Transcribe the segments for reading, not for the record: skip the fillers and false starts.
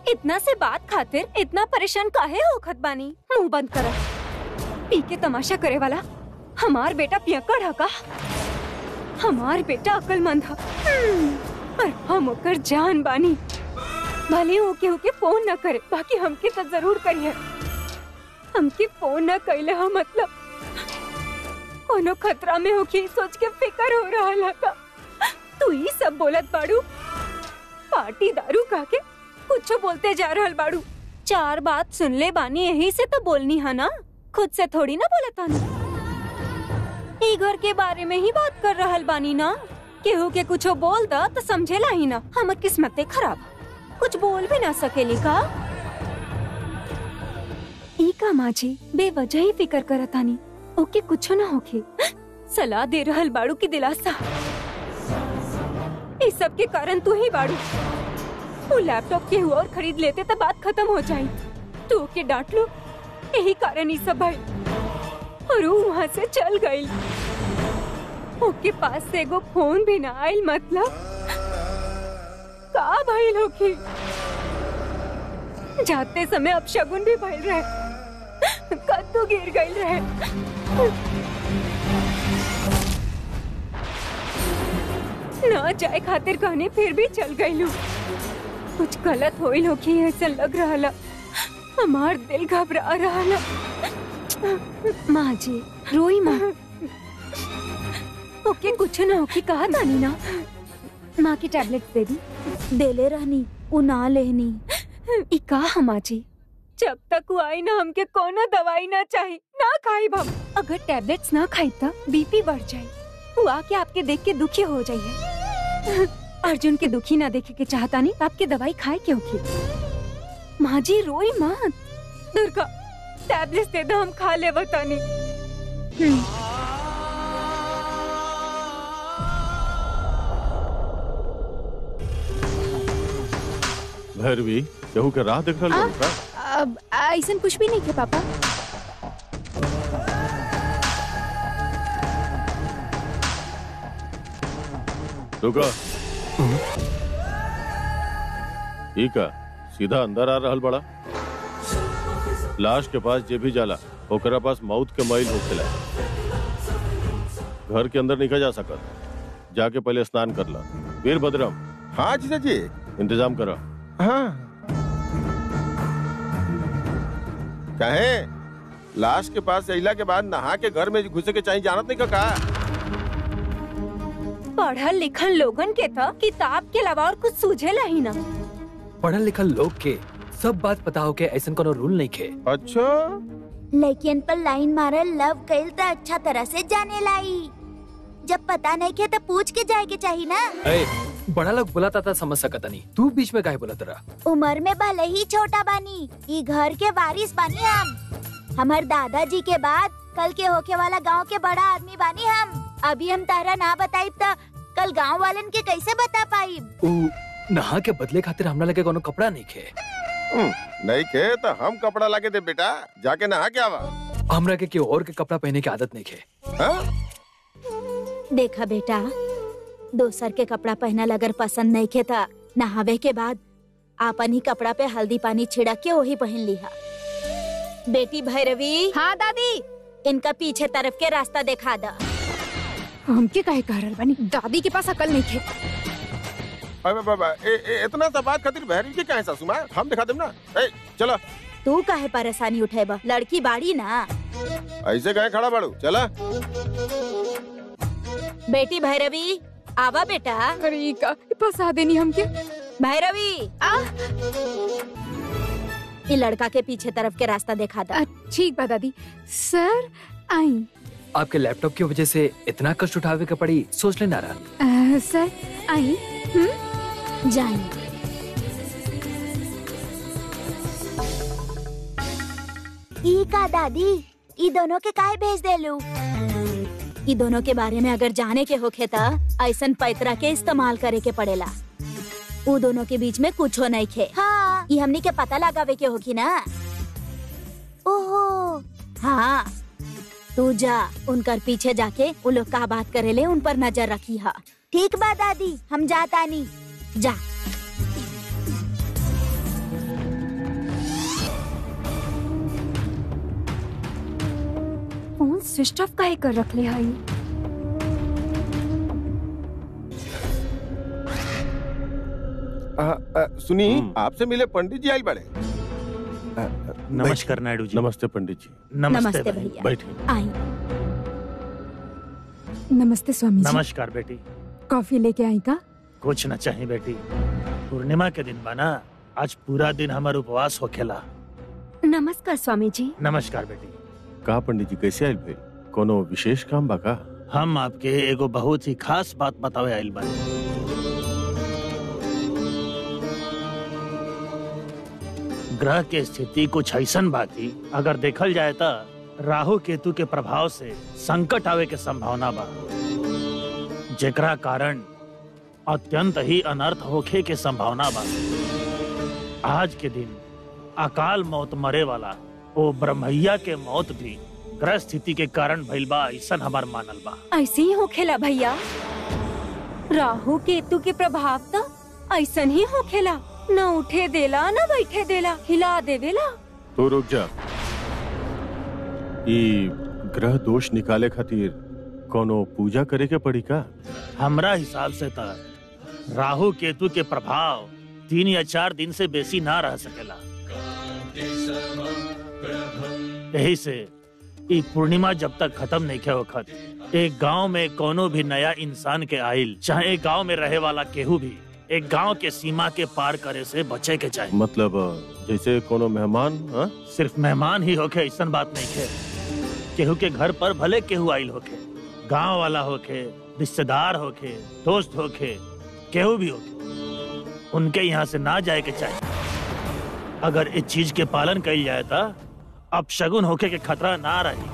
इतना से बात खातिर इतना परेशान काहे होखत बानी? मुंह बंद कर। पी के तमाशा करे वाला हमार बेटा पियक्कड़ है का? हमार बेटा अक्लमंद है और हम ओकर जान बानी। भले होके फोन न करे, बाकी हमके तो जरूर करिए। हमके फोन न कैले हा मतलब कोनो खतरा में होके सोच के फिकर हो रहा लगा। तू ही सब बोलत बाड़ू, पार्टी दारू खा के कुछ बोलते जा रहल बाड़ू। चार बात सुन ले बानी, यही से तो बोलनी है ना, खुद से थोड़ी ना बोलता ना। ई घर के बारे में ही बात कर रहल बानी ना। केहू के कुछ बोल दा तो समझेला ही ना। हमर किस्मते खराब, कुछ बोल भी ना सकेली का। ई का माजी बेवजह ही फिकर करतानी, ओके कुछ ना होके सलाह दे रहल बाड़ू की दिलासा। इस सब के कारण तू ही बाड़ू। वो लैपटॉप के हुआ और खरीद लेते तो बात खत्म हो जाए। तू ओके डांट लो, यही कारण ही सब भाई। और वो वहाँ से चल गई। ओके पास से एगो फोन भी ना आयल, मतलब का भाई लोग जाते समय अब शगुन भी भइल रहे, कद्दू गिर गई रहे। ना जाए खातिर कहने फिर भी चल गई। कुछ गलत होइल होगी ऐसा लग रहा। हमार दिल घबरा रहा। माँ जी रोई माँ, ओके कुछ ना होगी कहा तानी ना। माँ की टैबलेट दे दी, देले रहनी उ ना लेनी। इका माँ जी जब तक वो आई ना हमके कोनो दवाई ना चाहिए ना खाई हम। अगर टैबलेट्स ना खाई तो बीपी बढ़ जाए। वो आके आपके देख के दुखी हो जाइए। अर्जुन के दुखी ना देखे के चाहता नहीं, आपके दवाई खाए क्यों की? माँ जी रोई मत। दुर्गा टैबलेट्स दे दो, हम खा ले बतानी। भैरवी केहू के राह देख रहा का? अब ऐसा कुछ भी नहीं है पापा। रुका। ठीक है, सीधा अंदर आ रहल बड़ा। लाश के पास जे भी जाला ओकरा पास मौत के मैल होखेला। घर के अंदर नहीं जा सकत, जाके पहले स्नान कर ला। वीरभद्रम। हाँ जीजा जी। इंतजाम करो। हाँ कहे लाश के पास अइला के बाद नहा के घर में घुसे के चाहिए, जानत नहीं का? पढ़ल लिखल लोगन के था किताब के अलावा और कुछ सूझेला ही ना। पढ़ल लिखल लोग के सब बात पता हो के ऐसा कोनो रूल नहीं खे। अच्छा लेकिन पर लाइन मारल लव कइल तो अच्छा तरह से जाने लाई। जब पता नहीं खे तो पूछ के जाए के चाहिए ना। बड़ा लोग बुलाता था समझ सकता नहीं, तू बीच में काहे बोलत रहा? उम्र में भले ही छोटा बानी, ई घर के वारिस बानी हम। हमार दादाजी के बाद कल के होके वाला गांव के बड़ा आदमी बानी हम। अभी हम तारा ना बताई तो कल गांव वालन के कैसे बता पाई? नहा के बदले खातिर हमरा लगे कोनो कपड़ा नहीं खे। नहीं खे तो हम कपड़ा लाके दे बेटा, जाके नहा के आवा। हमरा के क्यों और के कपड़ा पहने की आदत नहीं खे। देखा बेटा, दोसर के कपड़ा पहनल अगर पसंद नहीं खे था, नहावे के बाद आपन ही कपड़ा पे हल्दी पानी छिड़क के वही पहन लिहा। बेटी भैरवी। हाँ दादी। इनका पीछे तरफ के रास्ता दिखा दा। हमके काहे कह रहल बानी? दादी के पास अकल नहीं थे। इतना सा बात खातिर भैरवी के काहे सासू माँ? हम दिखा देम ना। चलो। तू काहे परेशानी उठेबा? लड़की बाड़ी ना। ऐसे काहे खड़ा बाड़ू? चला। बेटी भैरवी आवा बेटा। अरे का फंसा देनी हमके। भैरवी ये लड़का के पीछे तरफ के रास्ता दिखा दा। ठीक बा दादी। Sir I. आपके लैपटॉप की वजह से इतना कष्ट उठावे के पड़ी, सोच लेना रहा। Sir I. जाइए। ई का दादी, ई दोनों के काहे भेज देलू? ई दोनों के बारे में अगर जाने के होखे ता ऐसन पैतरा के इस्तेमाल करे के पड़ेला। वो दोनों के बीच में कुछ हो नहीं खे। हाँ, ये हमनी के पता लगावे के होगी ना। ओहो हाँ, तू जा उनकर पीछे जाके वो लोग का बात करेले उन पर नजर रखी हा। ठीक बा दादी, हम जाता नहीं। जा। स्विच ऑफ काहे कर रखले हई? सुनी, आपसे मिले पंडित जी आई बड़े। नमस्कार नायडू जी। नमस्ते पंडित जी। नमस्ते भाई। भैया। बैठिए। आई। नमस्ते स्वामी जी। नमस्कार बेटी। कॉफी लेके आई का? कुछ न चाहिए बेटी, पूर्णिमा के दिन बना, आज पूरा दिन हमार उपवास होखेला। नमस्कार स्वामी जी। नमस्कार बेटी। का पंडित जी कैसे आयल भेल? कोनो विशेष काम बा का? हम आपके एगो बहुत ही खास बात बतावे आइल बानी। ग्रह के स्थिति कुछ ऐसन बा कि अगर देखल जाए तो राहु केतु के प्रभाव से संकट आवे के संभावना बा, जेकरा कारण अत्यंत ही अनर्थ होखे के संभावना बा। आज के दिन अकाल मौत मरे वाला वो ब्रह्मैया के मौत भी ग्रह स्थिति के कारण भइल बा, ऐसन हमार मानल बा। ऐसे ही होखेला भैया। राहु केतु के प्रभाव तो ऐसन ही होखेला, न उठे देला न बैठे देला, हिला देवेला। तो रुक जा, ई ग्रह दोष निकाले खातिर कोनो पूजा करे के पड़ी का? हमरा हिसाब से तो राहु केतु के प्रभाव 3 या 4 दिन से बेसी ना रह सकेला। यही से ई पूर्णिमा जब तक खत्म नहीं के होखत, एक गांव में कोनो भी नया इंसान के आइल, चाहे एक गांव में रहे वाला केहू भी, एक गांव के सीमा के पार करे से बचे के चाहिए। मतलब जैसे कोनो मेहमान? हाँ? सिर्फ मेहमान ही होके ऐसन बात नहीं है। केहू के घर पर भले केहू आइल होके, गांव वाला होके, रिश्तेदार होके, दोस्त होके, केहू भी होके, उनके यहाँ से ना जाए के चाहिए। अगर इस चीज के पालन कइल जाए तो अब शगुन होके के खतरा ना रही।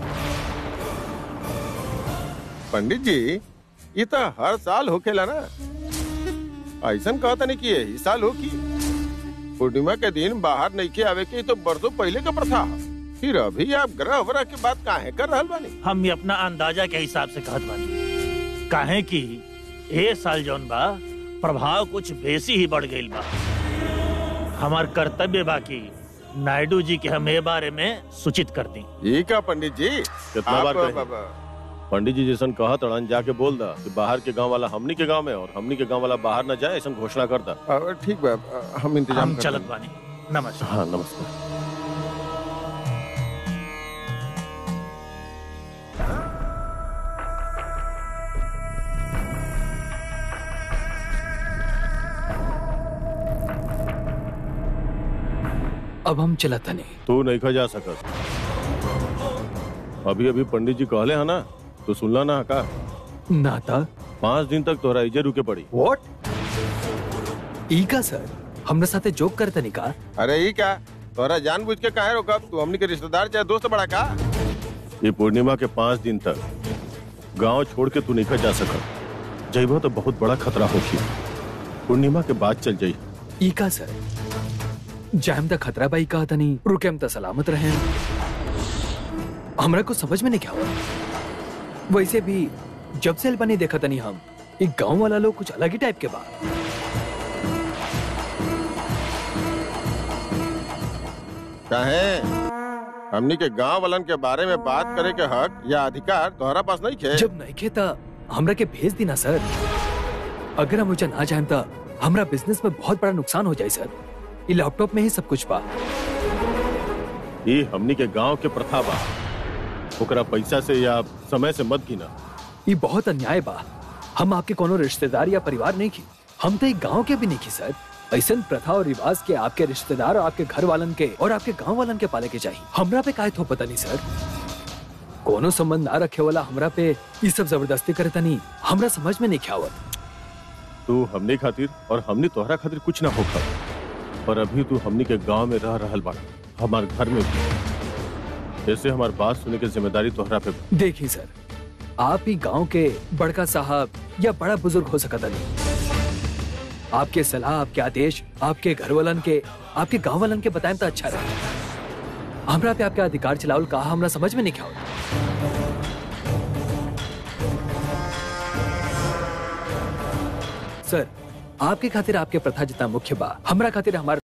पंडित जी, ये तो हर साल होखेला ना, ऐसन कहता नहीं कि यही साल हो की पूर्णिमा के दिन बाहर नहीं के आवे के तो बरसों पहले का प्रथा है। फिर अभी आप ग्रह वरह के बात काहे कर रहल बानी? हम ये अपना अंदाजा के हिसाब से कहत बानी, काहे कि ए साल जौन बा प्रभाव कुछ बेसी ही बढ़ गईल बा। हमार कर्तव्य बाकी नायडू जी के हम ए बारे में सूचित कर दी। ये का पंडित जी, कितना बार कहे? पंडित जी जैसन कहा तड़न जाके बोल दा कि बाहर के गांव वाला हमनी के गांव में और हमनी के गांव वाला बाहर न जाए, ऐसा घोषणा कर दा। ठीक बा, हम इंतजाम हम कर चलत लेंगे। बानी। नमस्कार। हाँ नमस्कार। अब हम चलत नहीं। तू नहीं खा जा सकत। अभी अभी पंडित जी कहले है ना, तो सुनला ना का? नाता 5 दिन तक तोहरा इजे रुके पड़ी। व्हाट? ई का सर, हमरा साथे जोक करते नहीं का? अरे ये क्या, तोरा जानबूझ के काहे रोकब? तू हमनी के रिश्तेदार चाहे दोस्त बड़ा का? ये पूर्णिमा के 5 दिन तक गांव छोड़ के तू नहीं जा सकत। जइबो तो बहुत बड़ा खतरा होगी। पूर्णिमा के बाद चल जाई। ई का सर, जाम तक खतरा बाई कहा था नहीं, रुके हम तो सलामत रहे। हमरा को समझ में नहीं क्या हुआ। वैसे भी जब से नहीं देखा था नहीं, हम एक गांव वाला लोग कुछ अलग ही टाइप के बात। काहे? हमनी के गांव वालन के बारे में बात करे के हक या अधिकार तोहरा पास नहीं खे? जब नहीं खे था हमरा के भेज दी ना सर। अगर हम मुझे ना जान था, हमरा बिजनेस में बहुत बड़ा नुकसान हो जाए सर। ये लैपटॉप में ही सब कुछ बा। ये हमनी के गांव के प्रथा बा, ओकरा पैसा से या समय से मत गिना। ये बहुत अन्याय बा। हम आपके कोनो रिश्तेदार या परिवार नहीं की, हम तो एक गांव के भी नहीं की सर। ऐसा प्रथा और रिवाज के आपके रिश्तेदार और आपके घर वालन के और आपके गांव वालन के पाले के चाहिए। हमरा पे काहे थोपता नहीं सर। कोनो संबंध ना रखे वाला हमरा पे ये सब जबरदस्ती करता नहीं, हमरा समझ में नहीं क्या आवत। तू हमनी खातिर और हमनी तोहरा खातिर कुछ ना होखा, पर अभी तू हमनी के गांव में रह रहल बाड़ा, हमार घर में भी। ऐसे हमार बात सुने की जिम्मेदारी तोहरा पे बा। देखिए सर, आप ही गांव के बड़का साहब या बड़ा बुजुर्ग हो सकता नहीं। आपके सलाह, आपके आदेश, आपके घर वालन के, आपके गांव वालन के बताएं तो अच्छा रहे। हमरा पे आपके अधिकार चलावल कहा हमरा समझ में नहीं क्या होता। सर, आपके खातिर आपके प्रथा जितना मुख्य बा, हमरा खातिर हमार